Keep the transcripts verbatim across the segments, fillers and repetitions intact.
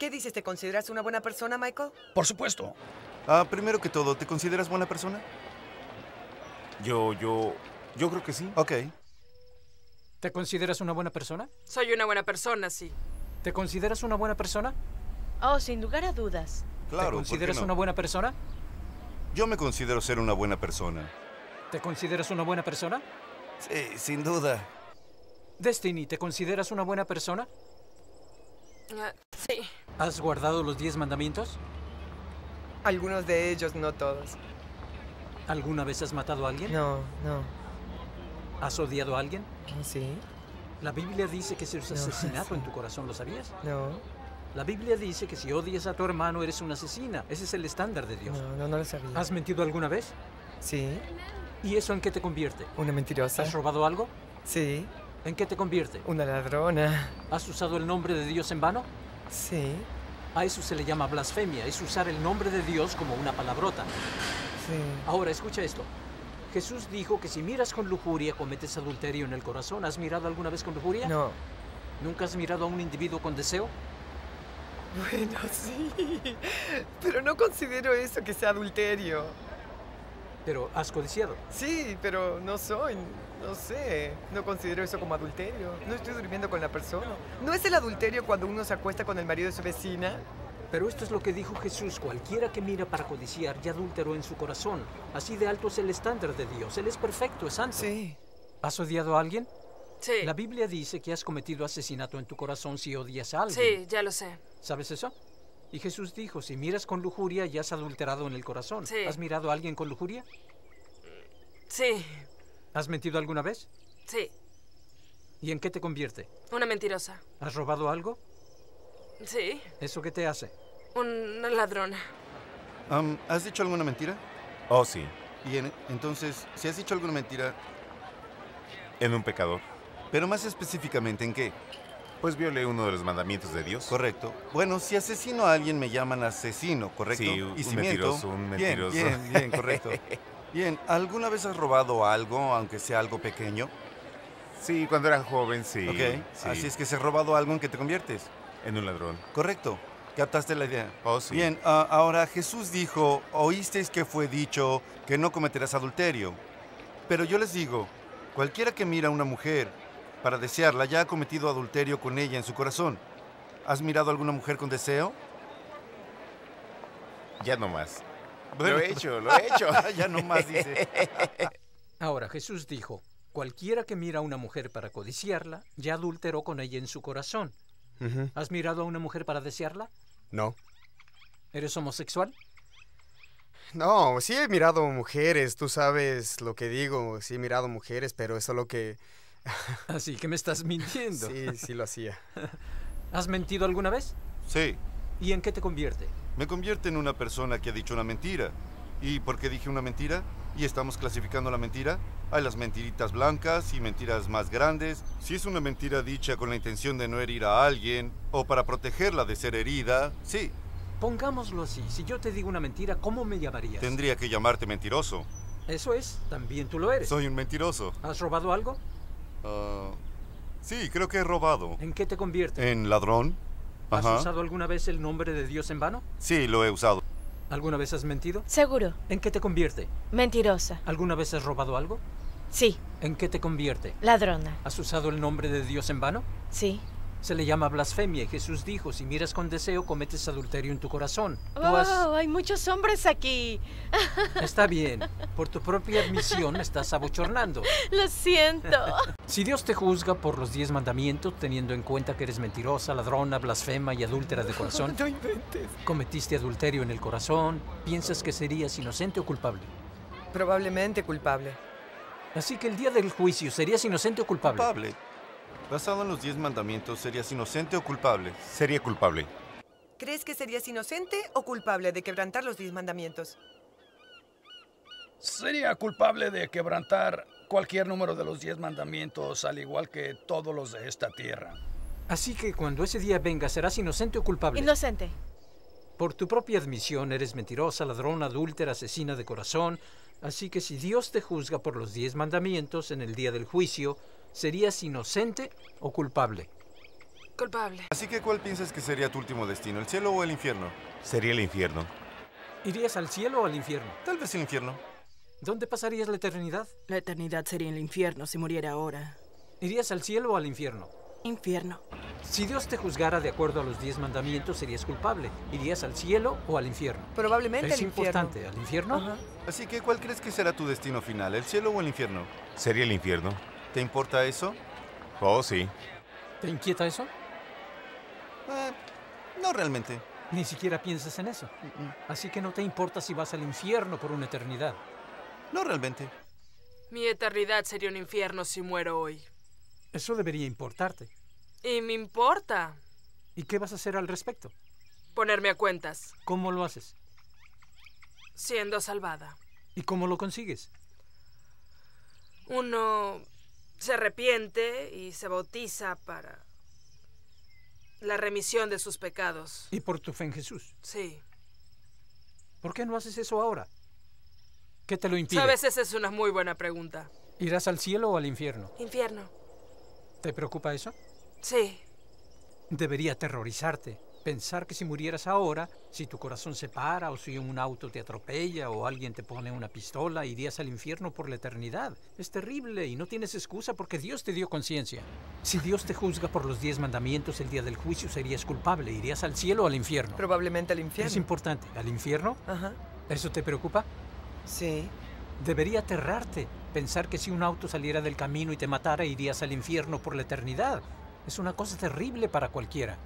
¿Qué dices? ¿Te consideras una buena persona, Michael? Por supuesto. Ah, primero que todo, ¿te consideras buena persona? Yo, yo, yo creo que sí. Ok. ¿Te consideras una buena persona? Soy una buena persona, sí. ¿Te consideras una buena persona? Oh, sin lugar a dudas. Claro, ¿Te consideras ¿por qué no? una buena persona? Yo me considero ser una buena persona. ¿Te consideras una buena persona? Sí, sin duda. Destiny, ¿te consideras una buena persona? Ah, sí. ¿Has guardado los diez mandamientos? Algunos de ellos, no todos. ¿Alguna vez has matado a alguien? No, no. ¿Has odiado a alguien? ¿Sí? La Biblia dice que si es No, asesinato sí. en tu corazón, ¿lo sabías? No, La Biblia dice que si odias a tu hermano eres una asesina. Ese es el estándar de Dios. no, no, no lo sabía. ¿Has mentido alguna vez? Sí, ¿Y eso en qué te convierte? una mentirosa. ¿Has robado algo? Sí, ¿En qué te convierte? una ladrona. ¿Has usado el nombre de Dios en vano? Sí, A eso se le llama blasfemia, es usar el nombre de Dios como una palabrota. sí. Ahora, escucha esto. Jesús dijo que si miras con lujuria cometes adulterio en el corazón. ¿Has mirado alguna vez con lujuria? No. ¿Nunca has mirado a un individuo con deseo? Bueno, sí. Pero no considero eso que sea adulterio. Pero has codiciado. Sí, pero no soy, no sé. No considero eso como adulterio. No estoy durmiendo con la persona. ¿No es el adulterio cuando uno se acuesta con el marido de su vecina? Pero esto es lo que dijo Jesús. Cualquiera que mira para codiciar ya adulteró en su corazón. Así de alto es el estándar de Dios. Él es perfecto, es santo. Sí. ¿Has odiado a alguien? Sí. La Biblia dice que has cometido asesinato en tu corazón si odias a alguien. Sí, ya lo sé. ¿Sabes eso? Y Jesús dijo, si miras con lujuria ya has adulterado en el corazón. Sí. ¿Has mirado a alguien con lujuria? Sí, ¿Has mentido alguna vez? sí. ¿Y en qué te convierte? Una mentirosa. ¿Has robado algo? Sí. ¿Eso qué te hace? Una ladrona. Am, ¿Has dicho alguna mentira? Oh, sí. Y en- entonces, si has dicho alguna mentira, En un pecador. pero más específicamente, ¿en qué? Pues violé uno de los mandamientos de Dios. Correcto. Bueno, si asesino a alguien me llaman asesino, ¿correcto? Sí, y un si miento, mentiroso, un mentiroso. Bien, bien, bien, correcto. Bien, ¿alguna vez has robado algo, aunque sea algo pequeño? Sí, cuando era joven, sí. Ok, sí. así es que si has robado algo, ¿en qué te conviertes? En un ladrón. Correcto. ¿Captaste la idea? Oh, sí. Bien, ah, ahora Jesús dijo, oísteis que fue dicho que no cometerás adulterio. Pero yo les digo, cualquiera que mira a una mujer para desearla ya ha cometido adulterio con ella en su corazón. ¿Has mirado a alguna mujer con deseo? Ya no más. Bueno. Lo he hecho, lo he hecho. Ya no más, dice. Ahora, Jesús dijo, cualquiera que mira a una mujer para codiciarla, ya adulteró con ella en su corazón. Ujú. ¿Has mirado a una mujer para desearla? No. ¿Eres homosexual? No, sí he mirado mujeres, tú sabes lo que digo, sí he mirado mujeres, pero eso es lo que... Así que me estás mintiendo. Sí, sí lo hacía. ¿Has mentido alguna vez? Sí, ¿Y en qué te convierte? me convierte en una persona que ha dicho una mentira. ¿Y por qué dije una mentira? ¿Y estamos clasificando la mentira? Hay las mentiritas blancas y mentiras más grandes. Si es una mentira dicha con la intención de no herir a alguien o para protegerla de ser herida, sí, Pongámoslo así, si yo te digo una mentira, ¿cómo me llamarías? tendría que llamarte mentiroso. Eso es, también tú lo eres. Soy un mentiroso. ¿Has robado algo? Ah, sí, creo que he robado. ¿En qué te convierte? ¿En ladrón? ¿Has Ajá. usado alguna vez el nombre de Dios en vano? Sí, lo he usado. ¿Alguna vez has mentido? Seguro. ¿En qué te convierte? Mentirosa. ¿Alguna vez has robado algo? Sí. ¿En qué te convierte? Ladrona. ¿Has usado el nombre de Dios en vano? Sí. Se le llama blasfemia y Jesús dijo, si miras con deseo, cometes adulterio en tu corazón. Tú Oh, has... hay muchos hombres aquí. Está bien, por tu propia admisión me estás abochornando. Lo siento. Si Dios te juzga por los diez mandamientos, teniendo en cuenta que eres mentirosa, ladrona, blasfema y adúltera de corazón, No inventes. cometiste adulterio en el corazón, ¿piensas que serías inocente o culpable? Probablemente culpable. Así que el día del juicio, ¿serías inocente o culpable? Culpable. Basado en los diez mandamientos, ¿serías inocente o culpable? Sería culpable. ¿Crees que serías inocente o culpable de quebrantar los diez mandamientos? Sería culpable de quebrantar cualquier número de los diez mandamientos, al igual que todos los de esta tierra. Así que cuando ese día venga, ¿serás inocente o culpable? Inocente. Por tu propia admisión, eres mentirosa, ladrona, adúltera, asesina de corazón. Así que si Dios te juzga por los diez mandamientos en el día del juicio, ¿serías inocente o culpable? Culpable. Así que, ¿cuál piensas que sería tu último destino, el cielo o el infierno? Sería el infierno. ¿Irías al cielo o al infierno? Tal vez el infierno. ¿Dónde pasarías la eternidad? La eternidad sería en el infierno si muriera ahora. ¿Irías al cielo o al infierno? Infierno. Si Dios te juzgara de acuerdo a los diez mandamientos, serías culpable. ¿Irías al cielo o al infierno? Probablemente Es al infierno. importante. ¿Al infierno? Ajá. Así que, ¿cuál crees que será tu destino final, el cielo o el infierno? Sería el infierno. ¿Te importa eso? Oh, sí. ¿Te inquieta eso? Eh, no realmente. Ni siquiera piensas en eso. Así que no te importa si vas al infierno por una eternidad. No realmente. Mi eternidad sería un infierno si muero hoy. Eso debería importarte. Y me importa ¿Y qué vas a hacer al respecto? ponerme a cuentas, ¿Cómo lo haces? siendo salvada. ¿Y cómo lo consigues? Uno se arrepiente y se bautiza para la remisión de sus pecados. Y por tu fe en Jesús. Sí. ¿Por qué no haces eso ahora? ¿Qué te lo impide? Sabes, esa es una muy buena pregunta. ¿Irás al cielo o al infierno? Infierno. ¿Te preocupa eso? Sí. Debería aterrorizarte. Pensar que si murieras ahora, si tu corazón se para o si un auto te atropella o alguien te pone una pistola, irías al infierno por la eternidad. Es terrible y no tienes excusa porque Dios te dio conciencia. Si Dios te juzga por los diez mandamientos el día del juicio, serías culpable. ¿Irías al cielo o al infierno? Probablemente al infierno. Es importante. ¿Al infierno? Ajá. ¿Eso te preocupa? Sí. Debería aterrarte. Pensar que si un auto saliera del camino y te matara, irías al infierno por la eternidad. Es una cosa terrible para cualquiera.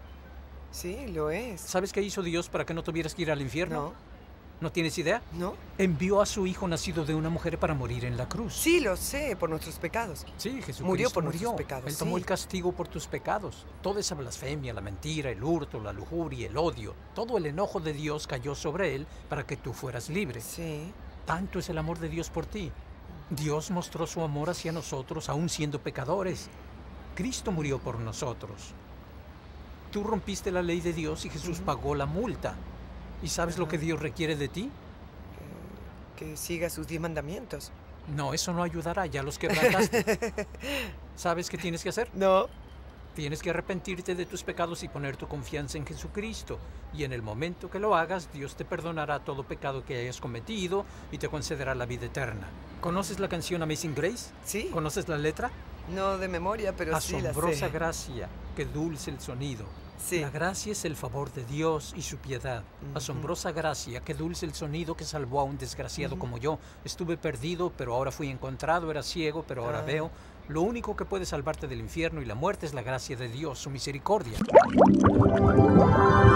Sí, lo es. ¿Sabes qué hizo Dios para que no tuvieras que ir al infierno? No. ¿No tienes idea? ¿No? Envió a su hijo nacido de una mujer para morir en la cruz. Sí, lo sé, por nuestros pecados. Sí, Jesucristo Murió por murió. nuestros pecados, Él tomó sí. el castigo por tus pecados. Toda esa blasfemia, la mentira, el hurto, la lujuria, el odio, todo el enojo de Dios cayó sobre él para que tú fueras libre. Sí. Tanto es el amor de Dios por ti. Dios mostró su amor hacia nosotros aún siendo pecadores. Cristo murió por nosotros. Tú rompiste la ley de Dios y Jesús pagó la multa. ¿Y sabes lo que Dios requiere de ti? Que siga sus diez mandamientos. No, eso no ayudará, ya los quebrantaste. ¿Sabes qué tienes que hacer? No. Tienes que arrepentirte de tus pecados y poner tu confianza en Jesucristo. Y en el momento que lo hagas, Dios te perdonará todo pecado que hayas cometido y te concederá la vida eterna. ¿Conoces la canción Amazing Grace? Sí. ¿Conoces la letra? No de memoria, pero sí la Asombrosa sé. gracia, qué dulce el sonido. Sí. La gracia es el favor de Dios y su piedad. Ujú. Asombrosa gracia, qué dulce el sonido que salvó a un desgraciado Ujú. como yo. Estuve perdido, pero ahora fui encontrado, era ciego, pero ahora Ah. veo. Lo único que puede salvarte del infierno y la muerte es la gracia de Dios, su misericordia.